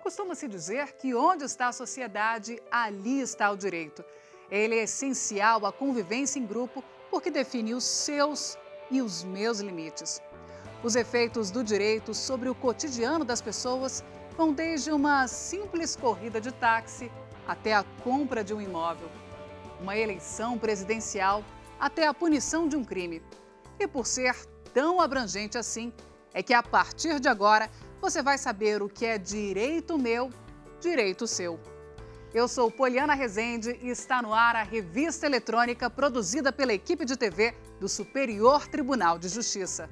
Costuma-se dizer que onde está a sociedade, ali está o direito. Ele é essencial à convivência em grupo porque define os seus e os meus limites. Os efeitos do direito sobre o cotidiano das pessoas vão desde uma simples corrida de táxi até a compra de um imóvel, uma eleição presidencial até a punição de um crime. E por ser tão abrangente assim, é que a partir de agora você vai saber o que é direito meu, direito seu. Eu sou Poliana Rezende e está no ar a revista eletrônica produzida pela equipe de TV do Superior Tribunal de Justiça.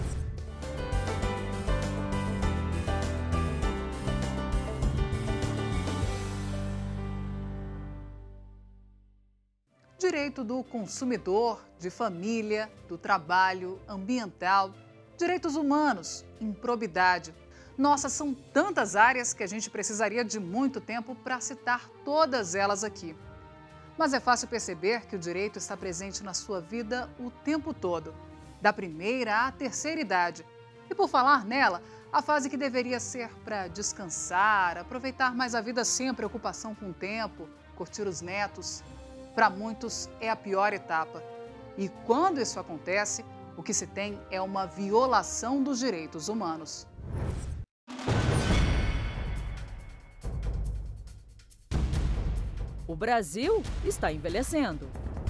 Direito do consumidor, de família, do trabalho, ambiental, direitos humanos, improbidade. Nossa, são tantas áreas que a gente precisaria de muito tempo para citar todas elas aqui. Mas é fácil perceber que o direito está presente na sua vida o tempo todo, da primeira à terceira idade. E por falar nela, a fase que deveria ser para descansar, aproveitar mais a vida sem preocupação com o tempo, curtir os netos, para muitos é a pior etapa. E quando isso acontece, o que se tem é uma violação dos direitos humanos. O Brasil está envelhecendo.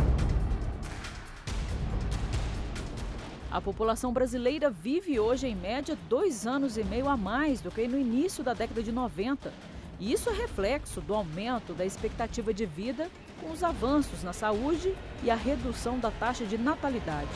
A população brasileira vive hoje, em média, 2 anos e meio a mais do que no início da década de 90. E isso é reflexo do aumento da expectativa de vida com os avanços na saúde e a redução da taxa de natalidade.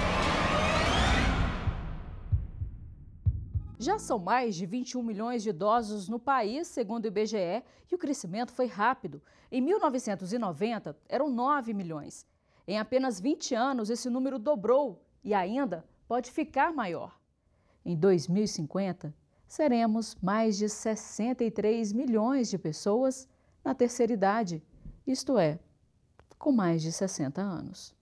Já são mais de 21 milhões de idosos no país, segundo o IBGE, e o crescimento foi rápido. Em 1990, eram 9 milhões. Em apenas 20 anos, esse número dobrou e ainda pode ficar maior. Em 2050, seremos mais de 63 milhões de pessoas na terceira idade, isto é, com mais de 60 anos.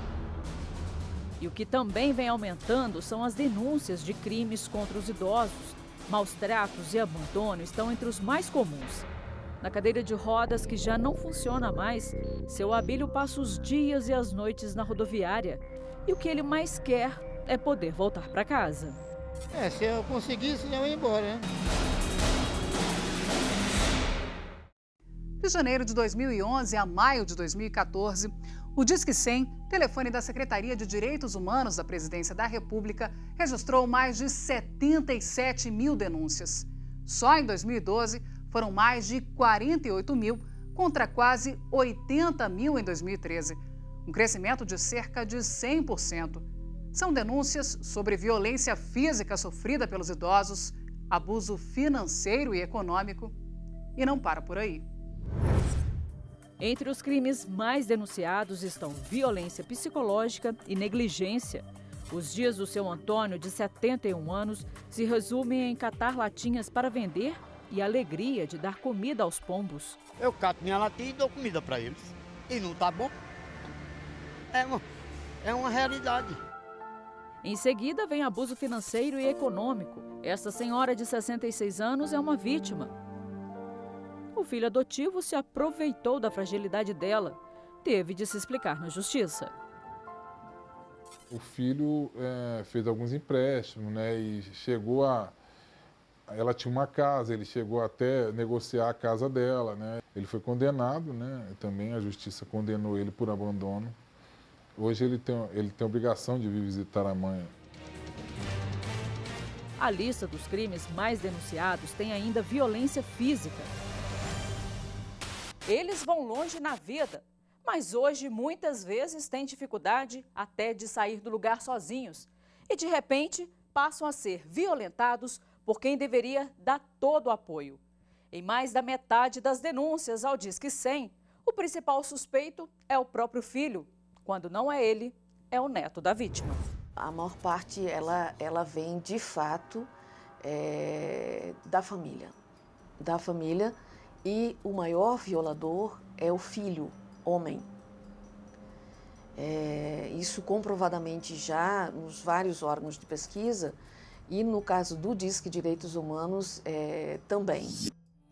E o que também vem aumentando são as denúncias de crimes contra os idosos. Maus tratos e abandono estão entre os mais comuns. Na cadeira de rodas, que já não funciona mais, seu Abílio passa os dias e as noites na rodoviária. E o que ele mais quer é poder voltar para casa. Se eu conseguisse, eu ia embora, né? De janeiro de 2011 a maio de 2014, o Disque 100, telefone da Secretaria de Direitos Humanos da Presidência da República, registrou mais de 77 mil denúncias. Só em 2012, foram mais de 48 mil, contra quase 80 mil em 2013, um crescimento de cerca de 100%. São denúncias sobre violência física sofrida pelos idosos, abuso financeiro e econômico, e não para por aí. Entre os crimes mais denunciados estão violência psicológica e negligência. Os dias do seu Antônio, de 71 anos, se resumem em catar latinhas para vender e a alegria de dar comida aos pombos. Eu cato minha latinha e dou comida para eles. E não tá bom? É uma realidade. Em seguida, vem abuso financeiro e econômico. Essa senhora de 66 anos é uma vítima. O filho adotivo se aproveitou da fragilidade dela. Teve de se explicar na justiça. O filho fez alguns empréstimos, né? E chegou a... Ela tinha uma casa, ele chegou até negociar a casa dela, né? Ele foi condenado, né? Também a justiça condenou ele por abandono. Hoje ele tem a obrigação de vir visitar a mãe. A lista dos crimes mais denunciados tem ainda violência física. Eles vão longe na vida, mas hoje muitas vezes têm dificuldade até de sair do lugar sozinhos. E de repente passam a ser violentados por quem deveria dar todo o apoio. Em mais da metade das denúncias ao Disque 100, o principal suspeito é o próprio filho. Quando não é ele, é o neto da vítima. A maior parte, ela vem de fato da família. E o maior violador é o filho, homem. Isso comprovadamente já nos vários órgãos de pesquisa e no caso do Disque Direitos Humanos também.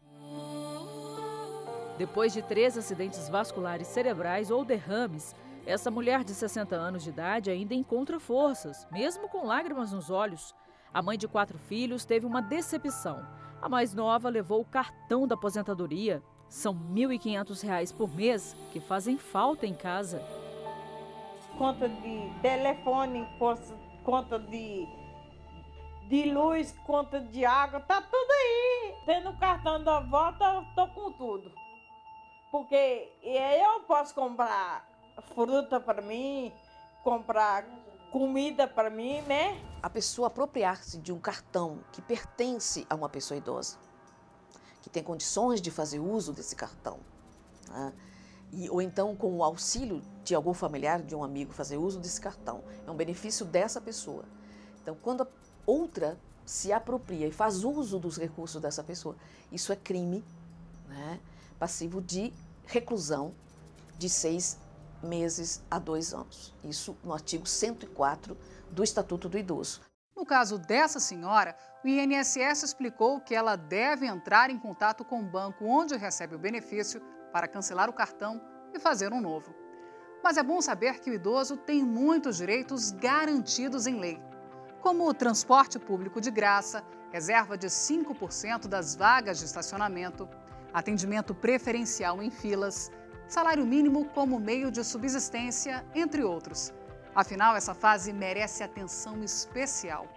Depois de 3 acidentes vasculares cerebrais ou derrames, essa mulher de 60 anos de idade ainda encontra forças, mesmo com lágrimas nos olhos. A mãe de 4 filhos teve uma decepção. A mais nova levou o cartão da aposentadoria. São R$ 1.500 por mês que fazem falta em casa. Conta de telefone, conta de luz, conta de água, tá tudo aí. Tendo o cartão da avó, tô com tudo. Porque eu posso comprar fruta para mim, comprar comida para mim, né? A pessoa apropriar-se de um cartão que pertence a uma pessoa idosa, que tem condições de fazer uso desse cartão, né? Ou então com o auxílio de algum familiar, de um amigo, fazer uso desse cartão. É um benefício dessa pessoa. Então, quando a outra se apropria e faz uso dos recursos dessa pessoa, isso é crime, né? Passivo de reclusão de 6 meses a 2 anos. Isso no artigo 104 do Estatuto do Idoso. No caso dessa senhora, o INSS explicou que ela deve entrar em contato com o banco onde recebe o benefício para cancelar o cartão e fazer um novo. Mas é bom saber que o idoso tem muitos direitos garantidos em lei, como o transporte público de graça, reserva de 5% das vagas de estacionamento, atendimento preferencial em filas, salário mínimo como meio de subsistência, entre outros. Afinal, essa fase merece atenção especial.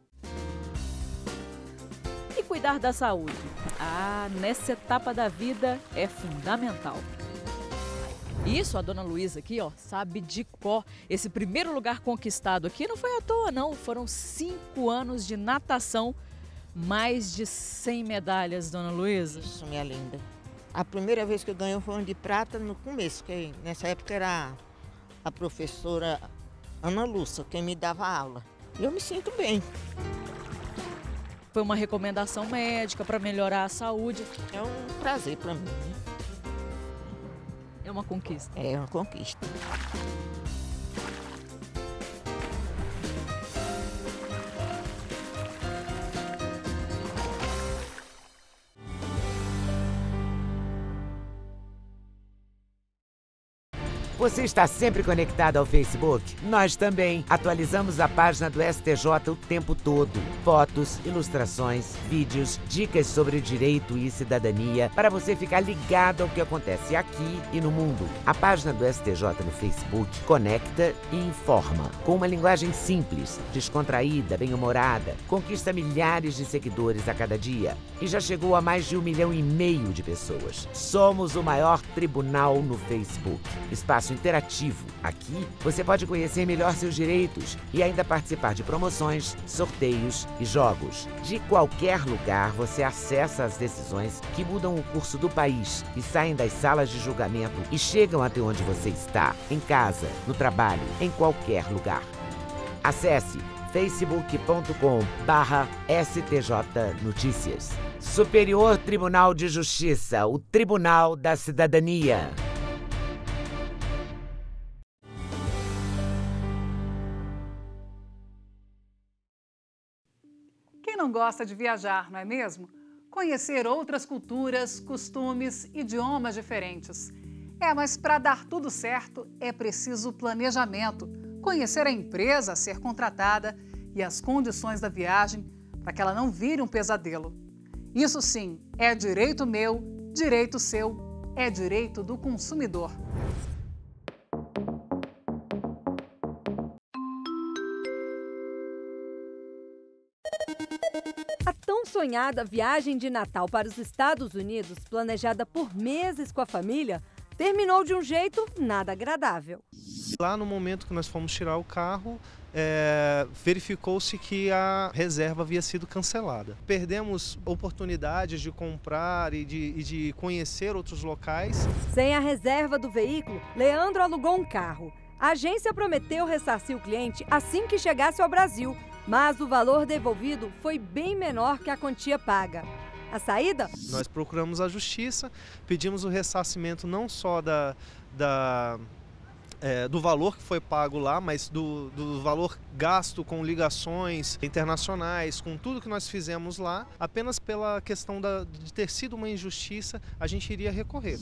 E cuidar da saúde? Nessa etapa da vida é fundamental. Isso, a dona Luísa aqui, ó, sabe de cor. Esse primeiro lugar conquistado aqui não foi à toa, não. Foram 5 anos de natação, mais de 100 medalhas, dona Luísa. Isso, minha linda. A primeira vez que eu ganhei foi um de prata no começo, que nessa época era a professora Ana Lúcia, quem me dava aula. E eu me sinto bem. Foi uma recomendação médica para melhorar a saúde. É um prazer para mim, né? É uma conquista. É uma conquista. Você está sempre conectado ao Facebook? Nós também. Atualizamos a página do STJ o tempo todo. Fotos, ilustrações, vídeos, dicas sobre direito e cidadania para você ficar ligado ao que acontece aqui e no mundo. A página do STJ no Facebook conecta e informa. Com uma linguagem simples, descontraída, bem-humorada, conquista milhares de seguidores a cada dia e já chegou a mais de 1,5 milhão de pessoas. Somos o maior tribunal no Facebook. Espaço interativo. Aqui você pode conhecer melhor seus direitos e ainda participar de promoções, sorteios e jogos. De qualquer lugar você acessa as decisões que mudam o curso do país e saem das salas de julgamento e chegam até onde você está, em casa, no trabalho, em qualquer lugar. Acesse facebook.com/STJ Notícias. Superior Tribunal de Justiça, o Tribunal da Cidadania. Quem não gosta de viajar, não é mesmo? Conhecer outras culturas, costumes, idiomas diferentes. Mas para dar tudo certo é preciso planejamento, conhecer a empresa a ser contratada e as condições da viagem para que ela não vire um pesadelo. Isso sim, é direito meu, direito seu, é direito do consumidor. A tão sonhada viagem de Natal para os Estados Unidos, planejada por meses com a família, terminou de um jeito nada agradável. Lá no momento que nós fomos tirar o carro, verificou-se que a reserva havia sido cancelada. Perdemos oportunidades de comprar e de conhecer outros locais. Sem a reserva do veículo, Leandro alugou um carro. A agência prometeu ressarcir o cliente assim que chegasse ao Brasil, mas o valor devolvido foi bem menor que a quantia paga. A saída? Nós procuramos a justiça, pedimos o ressarcimento não só da do valor que foi pago lá, mas do valor gasto com ligações internacionais, com tudo que nós fizemos lá, apenas pela questão de ter sido uma injustiça, a gente iria recorrer.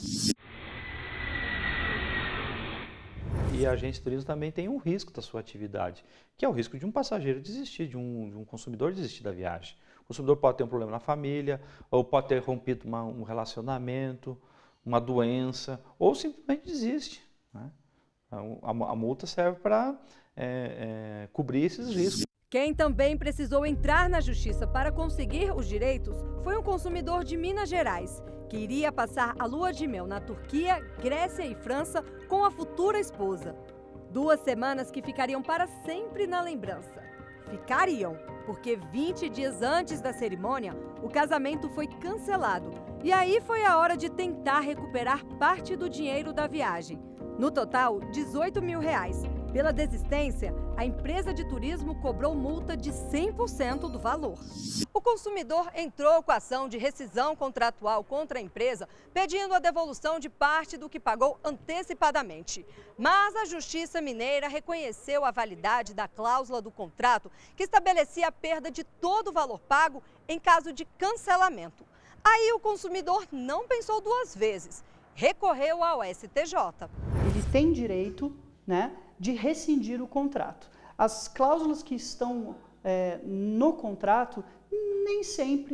E a agência de turismo também tem um risco da sua atividade, que é o risco de um passageiro desistir, de um consumidor desistir da viagem. O consumidor pode ter um problema na família, ou pode ter rompido um relacionamento, uma doença, ou simplesmente desiste, né? A multa serve para cobrir esses riscos. Quem também precisou entrar na justiça para conseguir os direitos foi um consumidor de Minas Gerais, que iria passar a lua de mel na Turquia, Grécia e França com a futura esposa. 2 semanas que ficariam para sempre na lembrança. Ficariam, porque 20 dias antes da cerimônia, o casamento foi cancelado. E aí foi a hora de tentar recuperar parte do dinheiro da viagem. No total, R$18 mil. Pela desistência, a empresa de turismo cobrou multa de 100% do valor. O consumidor entrou com a ação de rescisão contratual contra a empresa, pedindo a devolução de parte do que pagou antecipadamente. Mas a Justiça Mineira reconheceu a validade da cláusula do contrato, que estabelecia a perda de todo o valor pago em caso de cancelamento. Aí o consumidor não pensou 2 vezes, recorreu ao STJ. Ele tem direito, né, de rescindir o contrato. As cláusulas que estão no contrato, nem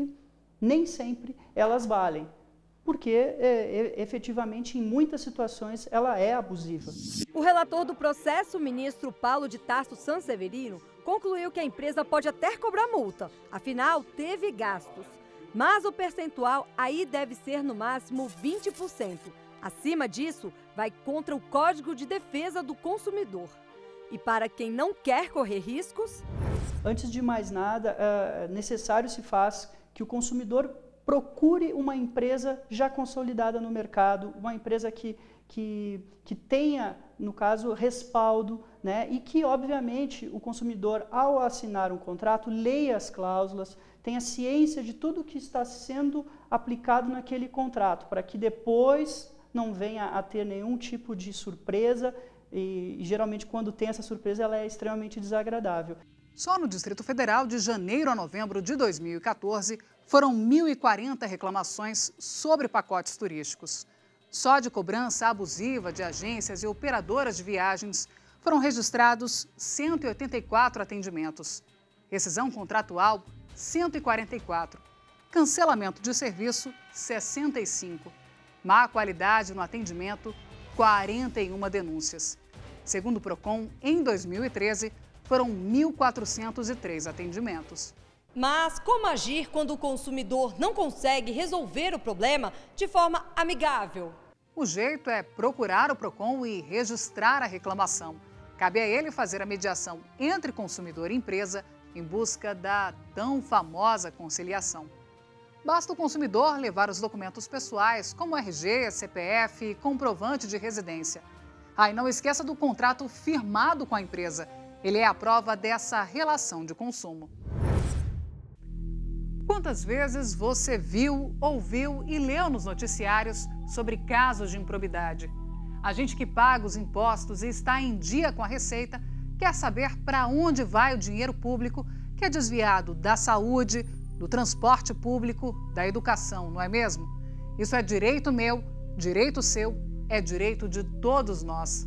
sempre elas valem, porque efetivamente em muitas situações ela é abusiva. O relator do processo, o ministro Paulo de Tarso Sanseverino, concluiu que a empresa pode até cobrar multa, afinal teve gastos, mas o percentual aí deve ser no máximo 20%. Acima disso, vai contra o Código de Defesa do Consumidor. E para quem não quer correr riscos... Antes de mais nada, necessário se faz que o consumidor procure uma empresa já consolidada no mercado, uma empresa que tenha, no caso, respaldo, né? E que, obviamente, o consumidor, ao assinar um contrato, leia as cláusulas, tenha ciência de tudo que está sendo aplicado naquele contrato, para que depois não venha a ter nenhum tipo de surpresa e geralmente quando tem essa surpresa ela é extremamente desagradável. Só no Distrito Federal, de janeiro a novembro de 2014, foram 1.040 reclamações sobre pacotes turísticos. Só de cobrança abusiva de agências e operadoras de viagens foram registrados 184 atendimentos. Rescisão contratual, 144. Cancelamento de serviço, 65. Má qualidade no atendimento, 41 denúncias. Segundo o PROCON, em 2013, foram 1.403 atendimentos. Mas como agir quando o consumidor não consegue resolver o problema de forma amigável? O jeito é procurar o PROCON e registrar a reclamação. Cabe a ele fazer a mediação entre consumidor e empresa em busca da tão famosa conciliação. Basta o consumidor levar os documentos pessoais, como RG, CPF e comprovante de residência. E não esqueça do contrato firmado com a empresa. Ele é a prova dessa relação de consumo. Quantas vezes você viu, ouviu e leu nos noticiários sobre casos de improbidade? A gente que paga os impostos e está em dia com a Receita quer saber para onde vai o dinheiro público que é desviado da saúde, do transporte público, da educação, não é mesmo? Isso é direito meu, direito seu, é direito de todos nós.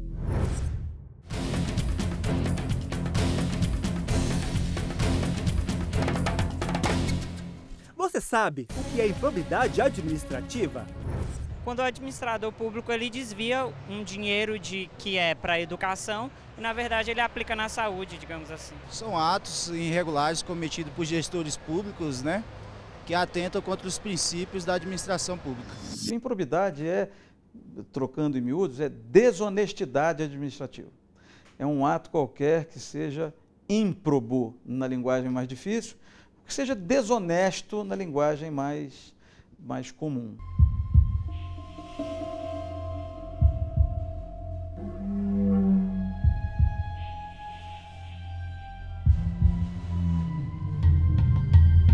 Você sabe o que é improbidade administrativa? Quando o administrador público ele desvia um dinheiro que é para a educação e, na verdade, ele aplica na saúde, digamos assim. São atos irregulares cometidos por gestores públicos, né, que atentam contra os princípios da administração pública. Improbidade trocando em miúdos, é desonestidade administrativa. É um ato qualquer que seja ímprobo na linguagem mais difícil, que seja desonesto na linguagem mais comum.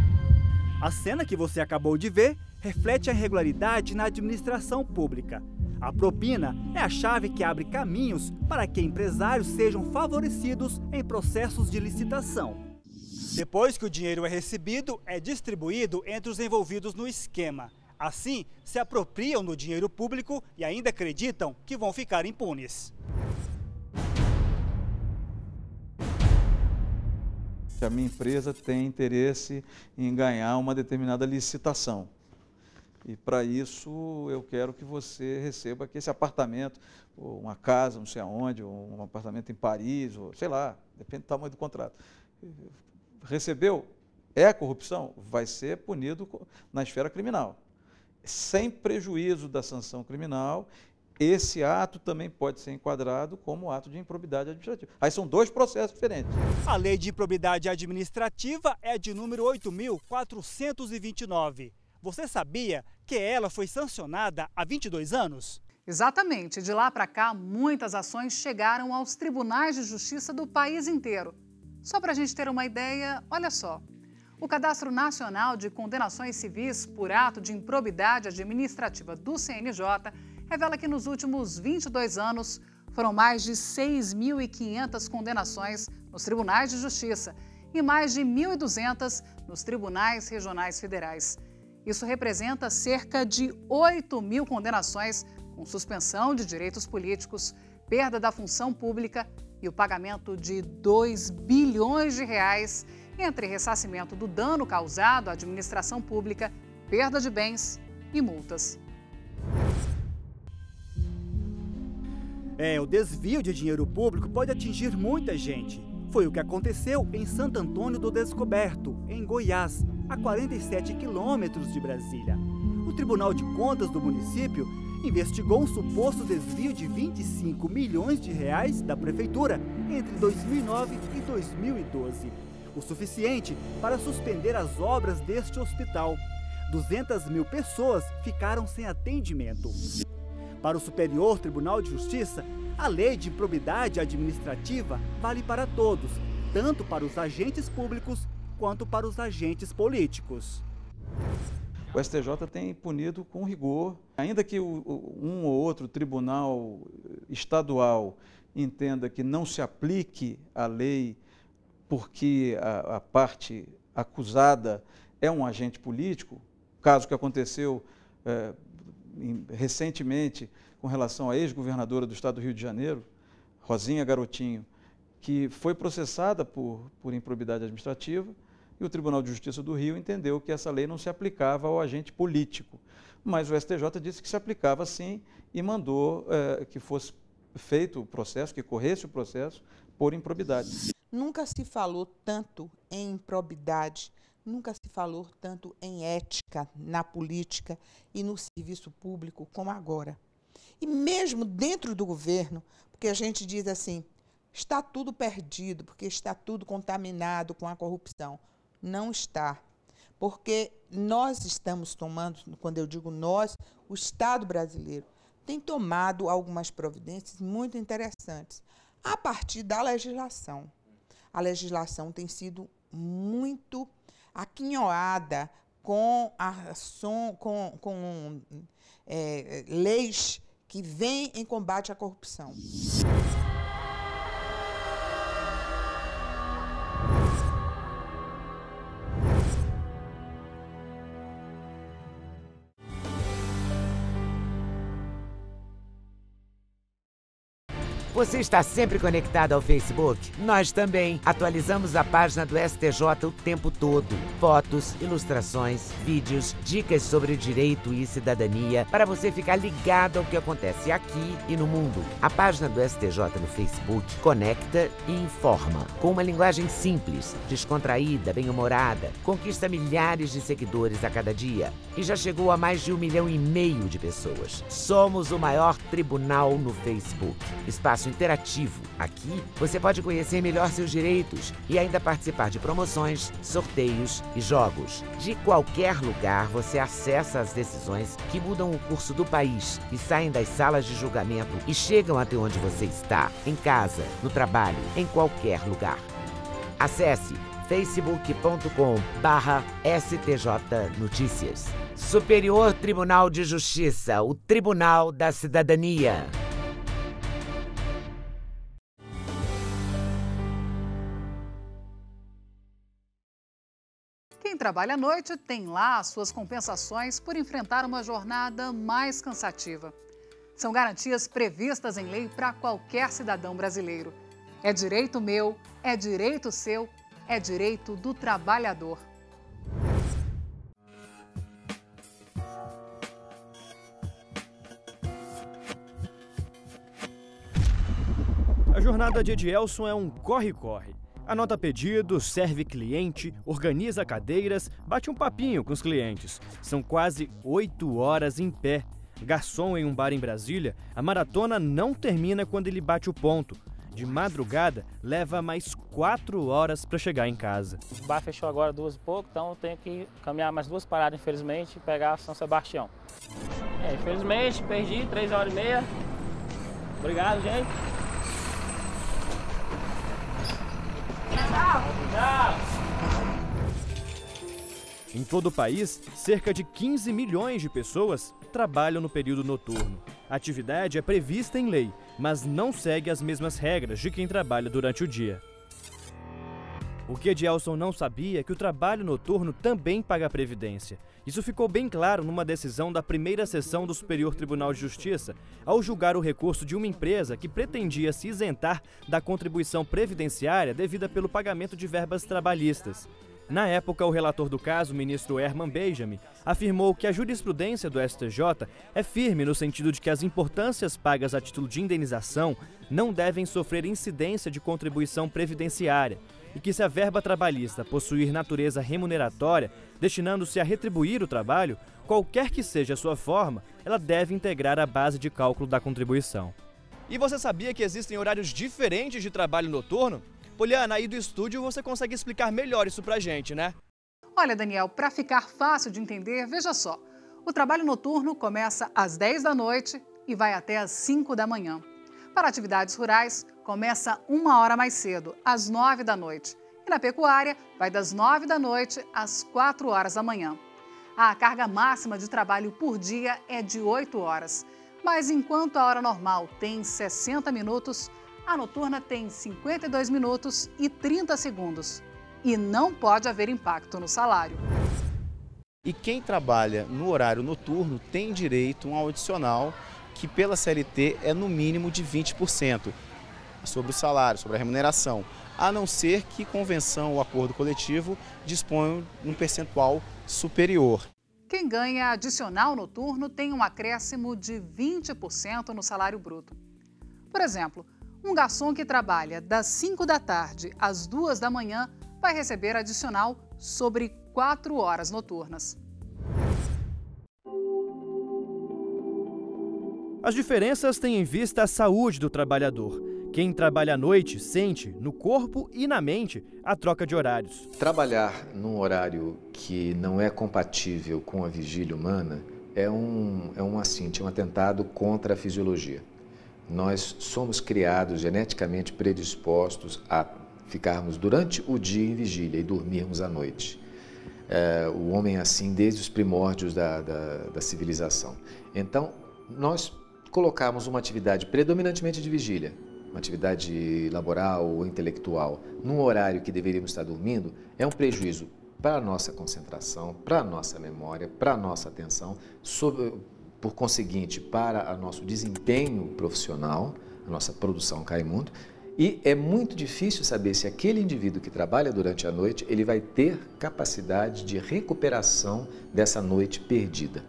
A cena que você acabou de ver reflete a irregularidade na administração pública. A propina é a chave que abre caminhos para que empresários sejam favorecidos em processos de licitação. Depois que o dinheiro é recebido, é distribuído entre os envolvidos no esquema. Assim, se apropriam do dinheiro público e ainda acreditam que vão ficar impunes. A minha empresa tem interesse em ganhar uma determinada licitação. E para isso eu quero que você receba aqui esse apartamento, ou uma casa, não sei aonde, ou um apartamento em Paris, ou sei lá, depende do tamanho do contrato. Recebeu? É corrupção? Vai ser punido na esfera criminal. Sem prejuízo da sanção criminal, esse ato também pode ser enquadrado como ato de improbidade administrativa. Aí são dois processos diferentes. A Lei de Improbidade Administrativa é de número 8.429. Você sabia que ela foi sancionada há 22 anos? Exatamente. De lá para cá, muitas ações chegaram aos tribunais de justiça do país inteiro. Só para a gente ter uma ideia, olha só. O Cadastro Nacional de Condenações Civis por Ato de Improbidade Administrativa do CNJ revela que nos últimos 22 anos foram mais de 6.500 condenações nos tribunais de justiça e mais de 1.200 nos tribunais regionais federais. Isso representa cerca de 8.000 condenações com suspensão de direitos políticos, perda da função pública e o pagamento de 2 bilhões de reais entre ressarcimento do dano causado à administração pública, perda de bens e multas. O desvio de dinheiro público pode atingir muita gente. Foi o que aconteceu em Santo Antônio do Descoberto, em Goiás, a 47 quilômetros de Brasília. O Tribunal de Contas do município investigou um suposto desvio de 25 milhões de reais da prefeitura entre 2009 e 2012. O suficiente para suspender as obras deste hospital. 200 mil pessoas ficaram sem atendimento. Para o Superior Tribunal de Justiça, a Lei de Improbidade Administrativa vale para todos, tanto para os agentes públicos quanto para os agentes políticos. O STJ tem punido com rigor, ainda que um ou outro tribunal estadual entenda que não se aplique a lei porque a parte acusada é um agente político, caso que aconteceu recentemente com relação à ex-governadora do estado do Rio de Janeiro, Rosinha Garotinho, que foi processada por improbidade administrativa, e o Tribunal de Justiça do Rio entendeu que essa lei não se aplicava ao agente político. Mas o STJ disse que se aplicava sim e mandou que fosse feito o processo, que corresse o processo por improbidade. Nunca se falou tanto em improbidade, nunca se falou tanto em ética na política e no serviço público como agora. E mesmo dentro do governo, porque a gente diz assim, está tudo perdido, porque está tudo contaminado com a corrupção. Não está, porque nós estamos tomando, quando eu digo nós, o Estado brasileiro tem tomado algumas providências muito interessantes a partir da legislação. A legislação tem sido muito aquinhoada com leis que vêm em combate à corrupção. Você está sempre conectado ao Facebook? Nós também. Atualizamos a página do STJ o tempo todo. Fotos, ilustrações, vídeos, dicas sobre direito e cidadania para você ficar ligado ao que acontece aqui e no mundo. A página do STJ no Facebook conecta e informa. Com uma linguagem simples, descontraída, bem-humorada, conquista milhares de seguidores a cada dia e já chegou a mais de 1,5 milhão de pessoas. Somos o maior tribunal no Facebook. Espaço interativo. Aqui você pode conhecer melhor seus direitos e ainda participar de promoções, sorteios e jogos. De qualquer lugar você acessa as decisões que mudam o curso do país e saem das salas de julgamento e chegam até onde você está, em casa, no trabalho, em qualquer lugar. Acesse facebook.com/STJ Notícias. Superior Tribunal de Justiça, o Tribunal da Cidadania. Quem trabalha à noite tem lá as suas compensações por enfrentar uma jornada mais cansativa. São garantias previstas em lei para qualquer cidadão brasileiro. É direito meu, é direito seu, é direito do trabalhador. A jornada de Edielson é um corre-corre. Anota pedido, serve cliente, organiza cadeiras, bate um papinho com os clientes. São quase 8 horas em pé. Garçom em um bar em Brasília, a maratona não termina quando ele bate o ponto. De madrugada, leva mais 4 horas para chegar em casa. O bar fechou agora 2 e pouco, então eu tenho que caminhar mais 2 paradas, infelizmente, e pegar São Sebastião. Infelizmente, perdi 3 horas e meia. Obrigado, gente. Em todo o país, cerca de 15 milhões de pessoas trabalham no período noturno. A atividade é prevista em lei, mas não segue as mesmas regras de quem trabalha durante o dia. O que Edielson não sabia é que o trabalho noturno também paga previdência. Isso ficou bem claro numa decisão da primeira sessão do Superior Tribunal de Justiça, ao julgar o recurso de uma empresa que pretendia se isentar da contribuição previdenciária devida pelo pagamento de verbas trabalhistas. Na época, o relator do caso, o ministro Herman Benjamin, afirmou que a jurisprudência do STJ é firme no sentido de que as importâncias pagas a título de indenização não devem sofrer incidência de contribuição previdenciária e que, se a verba trabalhista possuir natureza remuneratória, destinando-se a retribuir o trabalho, qualquer que seja a sua forma, ela deve integrar a base de cálculo da contribuição. E você sabia que existem horários diferentes de trabalho noturno? Poliana, aí do estúdio você consegue explicar melhor isso pra gente, né? Olha, Daniel, para ficar fácil de entender, veja só. O trabalho noturno começa às 10 da noite e vai até às 5 da manhã. Para atividades rurais, começa 1 hora mais cedo, às 9 da noite. E na pecuária, vai das 9 da noite às 4 horas da manhã. A carga máxima de trabalho por dia é de 8 horas. Mas enquanto a hora normal tem 60 minutos, a noturna tem 52 minutos e 30 segundos. E não pode haver impacto no salário. E quem trabalha no horário noturno tem direito a um adicional que pela CLT é no mínimo de 20% sobre o salário, sobre a remuneração, a não ser que convenção ou acordo coletivo disponham um percentual superior. Quem ganha adicional noturno tem um acréscimo de 20% no salário bruto. Por exemplo, um garçom que trabalha das 5 da tarde às 2 da manhã vai receber adicional sobre 4 horas noturnas. As diferenças têm em vista a saúde do trabalhador. Quem trabalha à noite sente, no corpo e na mente, a troca de horários. Trabalhar num horário que não é compatível com a vigília humana é um atentado contra a fisiologia. Nós somos criados geneticamente predispostos a ficarmos durante o dia em vigília e dormirmos à noite. O homem é assim desde os primórdios da civilização. Então, nós colocamos uma atividade predominantemente de vigília, uma atividade laboral ou intelectual, num horário que deveríamos estar dormindo, é um prejuízo para a nossa concentração, para a nossa memória, para a nossa atenção, por conseguinte, para o nosso desempenho profissional, a nossa produção cai muito, e é muito difícil saber se aquele indivíduo que trabalha durante a noite, ele vai ter capacidade de recuperação dessa noite perdida.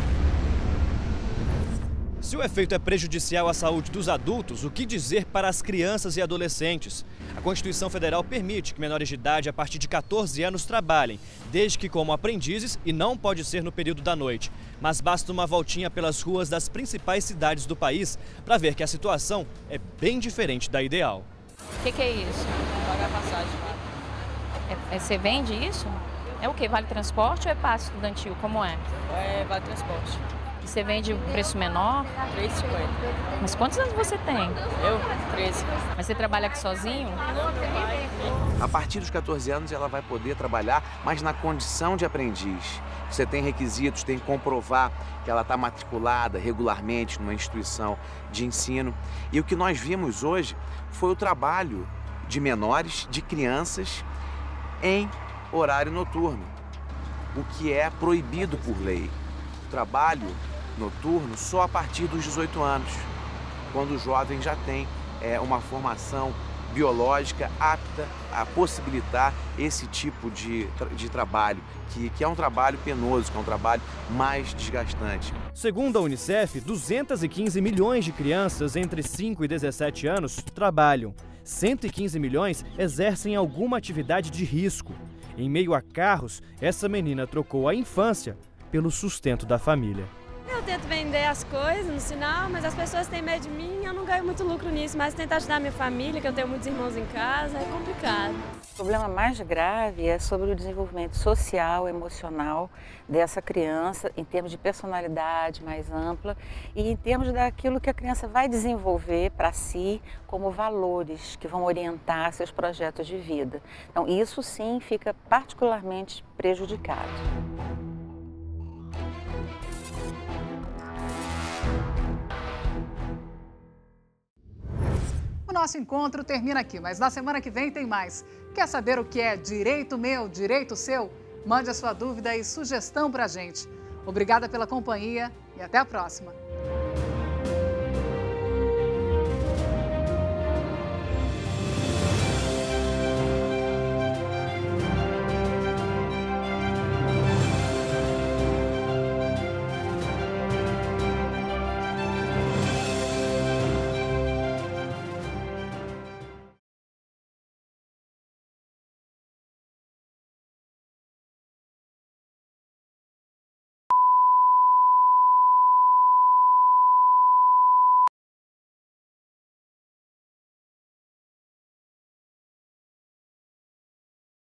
Se o efeito é prejudicial à saúde dos adultos, o que dizer para as crianças e adolescentes? A Constituição Federal permite que menores de idade a partir de 14 anos trabalhem, desde que como aprendizes e não pode ser no período da noite. Mas basta uma voltinha pelas ruas das principais cidades do país para ver que a situação é bem diferente da ideal. O que é isso? Pagar passagem. Você vende isso? É o quê? Vale transporte ou é passe estudantil? Como é? É vale transporte. E você vende preço menor? R$ 3,50. Mas quantos anos você tem? Eu? 13. Mas você trabalha aqui sozinho? A partir dos 14 anos ela vai poder trabalhar, mas na condição de aprendiz. Você tem requisitos, tem que comprovar que ela está matriculada regularmente numa instituição de ensino. E o que nós vimos hoje foi o trabalho de menores, de crianças, em horário noturno, o que é proibido por lei. O trabalho noturno só a partir dos 18 anos, quando o jovem já tem uma formação biológica apta a possibilitar esse tipo de trabalho, que é um trabalho penoso, que é um trabalho mais desgastante. Segundo a Unicef, 215 milhões de crianças entre 5 e 17 anos trabalham. 115 milhões exercem alguma atividade de risco. Em meio a carros, essa menina trocou a infância pelo sustento da família. Eu tento vender as coisas no sinal, mas as pessoas têm medo de mim, eu não ganho muito lucro nisso, mas tentar ajudar a minha família, que eu tenho muitos irmãos em casa, é complicado. O problema mais grave é sobre o desenvolvimento social, emocional dessa criança, em termos de personalidade mais ampla e em termos daquilo que a criança vai desenvolver para si como valores que vão orientar seus projetos de vida. Então, isso sim fica particularmente prejudicado. O nosso encontro termina aqui, mas na semana que vem tem mais. Quer saber o que é direito meu, direito seu? Mande a sua dúvida e sugestão pra gente. Obrigada pela companhia e até a próxima.